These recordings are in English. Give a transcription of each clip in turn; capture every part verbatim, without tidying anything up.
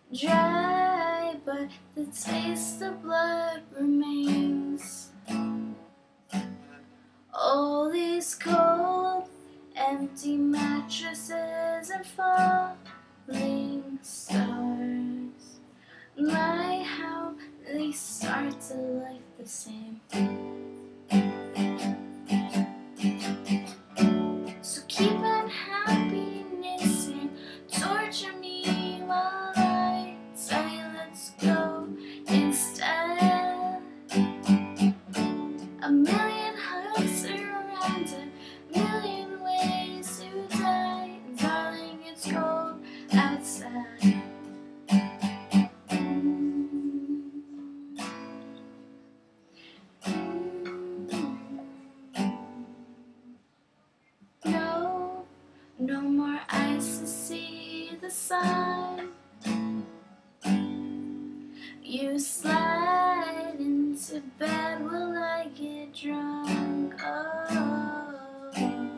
dry, but the taste of blood remains. All these cold, empty mattresses and falling stars, my how they start to look the same. So keep on happiness and torture me while I tell you let's go instead. A million hugs around, a million ways to die. Darling, it's cold outside. No, no more ice to see the sun. You slide into bed while I get drunk. Oh,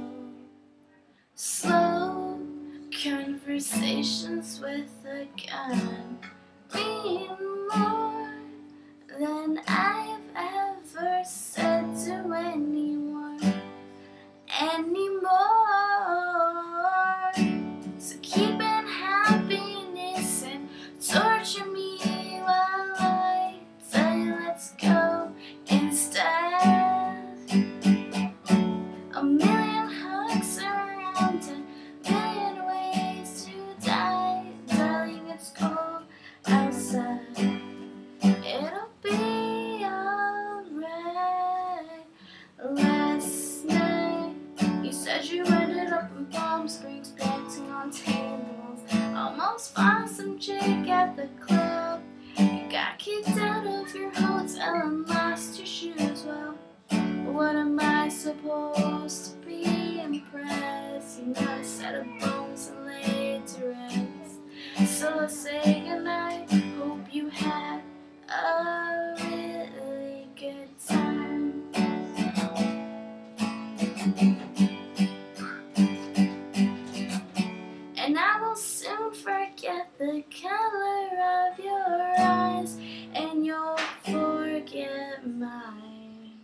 slow conversations with a gun mean more than I've ever said to anyone anymore. So keep in happiness and torture me while I tell you let's go instead. A million hugs around, a million ways to die. Darling, it's cold outside. It'll be alright. Last night you said you ended up in Palm Springs, prancing on tables. Almost found some chick at the club. You got kicked out of your hotel and lost your shoes. Well, what am I supposed to be impressed? You know a set of bones and laid to rest. So let's say goodnight. Hope you had a really good time. And I will soon forget the color of your eyes, and you'll forget mine.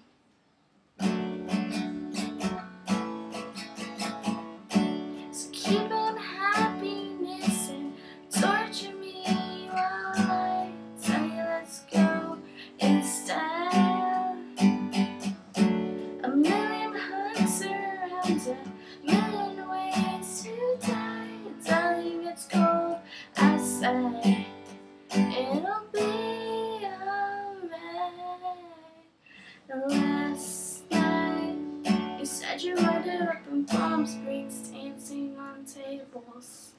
So keep in happiness and torture me while I tell you let's go instead. A million hugs around, a million ways to die. Darling, it's cold outside. It'll be alright. Last night you said you ended up in Palm Springs, dancing on tables.